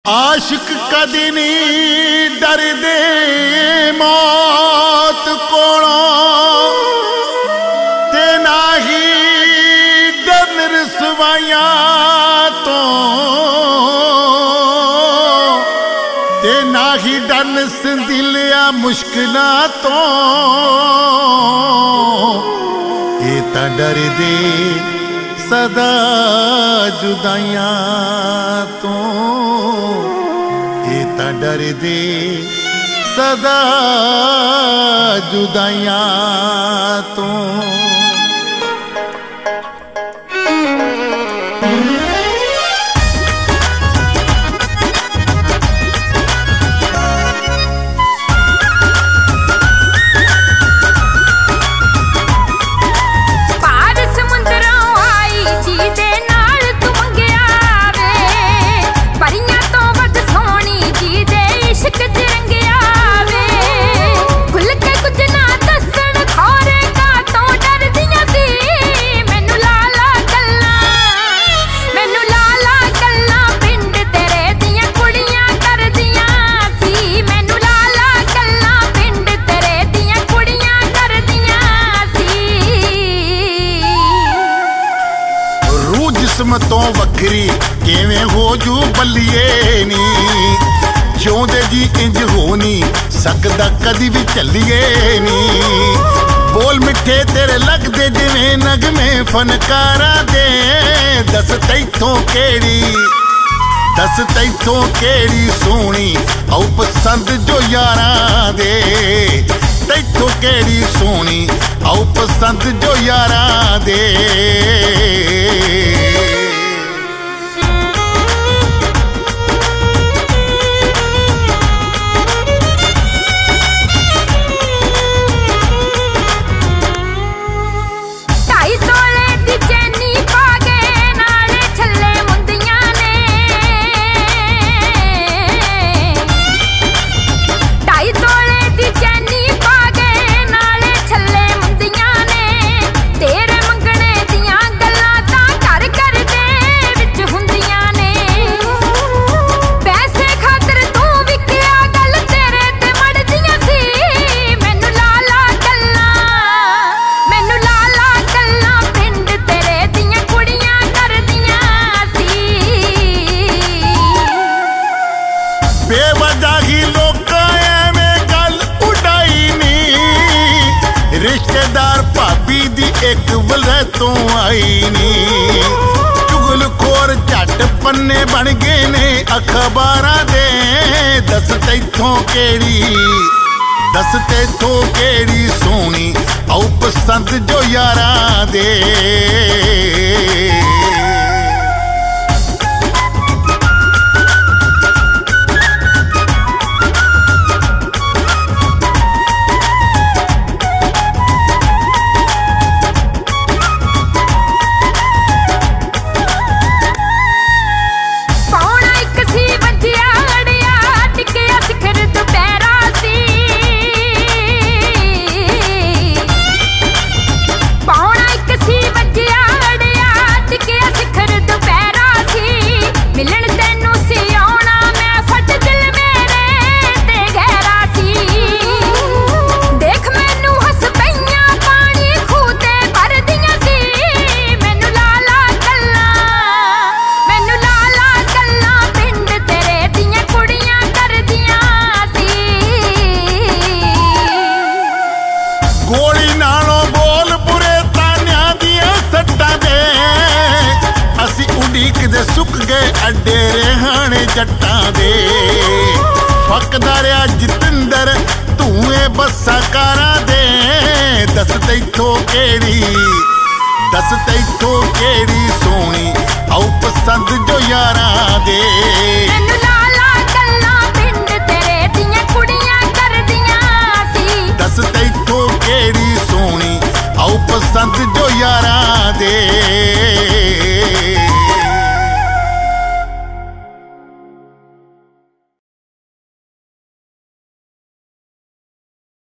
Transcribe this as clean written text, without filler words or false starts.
आशिक कदी नहीं डरदे मौत कोलों ते ना ही डरन रसवाइयां तो ते ना ही डरन संदिलिया मुश्किलां तो ये तां डरदे सदा जुदाइयां तो ये तां डरदे सदा जुदाइयां तो। जिस्म तो वखरी किवें हो जू बल्लिए नी जिउंदे जी इंज हो नहीं सकदा कदी भी चलिए नी। बोल मिठे तेरे लगदे जिवें नगमे फनकारा दे दस तैथों केड़ी सोहनी औ पसंद जो यारां दे तैथों केड़ी सोहनी औ पसंद जो यारां दे। रिश्तेदार भाभी दी एक वलह तो आई नी चुगल खोर झट पन्ने बन गए ने अखबारां दे दस तैथों केड़ी सोहनी औ पसंद जो यारां दे। गोली नालों बोल बुरे तानिया दियां सट्टां दे असी उड़ीक दे सुक गए अड्डे रेहाने जट्टां दे। फकदा रहा जितेंद्र धुएं बस्सा कारां दे दस तैथों केड़ी सोहनी औ पसंद जो यारां दे। दस तैथों केड़ी सोहनी औ पसंद जो यारां दे।